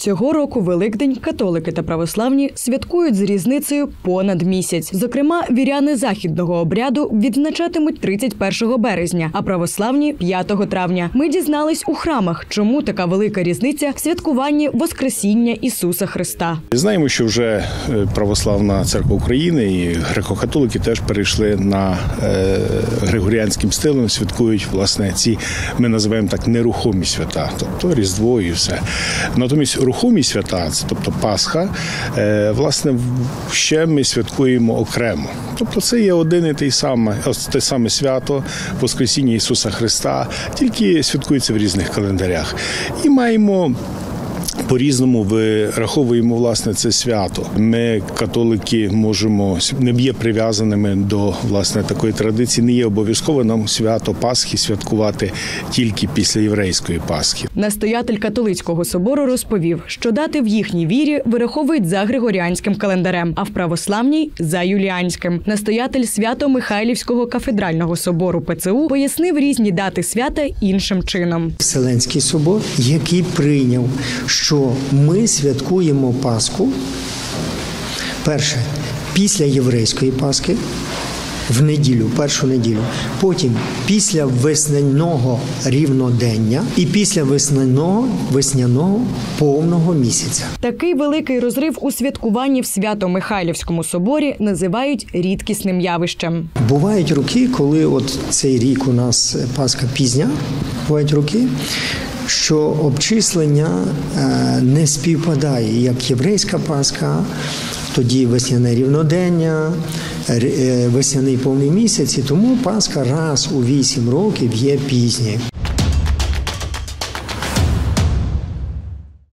Цього року Великдень католики та православні святкують з різницею понад місяць. Зокрема, віряни західного обряду відзначатимуть 31 березня, а православні – 5 травня. Ми дізнались у храмах, чому така велика різниця в святкуванні Воскресіння Ісуса Христа. Знаємо, що вже Православна Церква України і греко-католики теж перейшли на григоріанським стилем, святкують, власне, ці, ми називаємо так, нерухомі свята, тобто Різдво і все. Натомість рухомі свята, тобто Пасха, власне, ще ми святкуємо окремо. Тобто це є один і те саме свято Воскресіння Ісуса Христа, тільки святкується в різних календарях. І маємо по-різному вираховуємо, власне, це свято. Ми, католики, не є прив'язаними до, власне, такої традиції. Не є обов'язково нам свято Пасхи святкувати тільки після єврейської Пасхи. Настоятель католицького собору розповів, що дати в їхній вірі вираховують за григоріанським календарем, а в православній – за юліанським. Настоятель Свято-Михайлівського кафедрального собору ПЦУ пояснив різні дати свята іншим чином. Вселенський собор, який прийняв, що ми святкуємо Пасху, перше, після єврейської Пасхи, в неділю, першу неділю, потім після весняного рівнодення і після весняного повного місяця. Такий великий розрив у святкуванні в Свято-Михайлівському соборі називають рідкісним явищем. Бувають роки, коли от цей рік у нас Пасха пізня, бувають роки, що обчислення не співпадає, як єврейська Пасха, тоді весняне рівнодення, весняний повний місяць, і тому Пасха раз у 8 років є пізньою.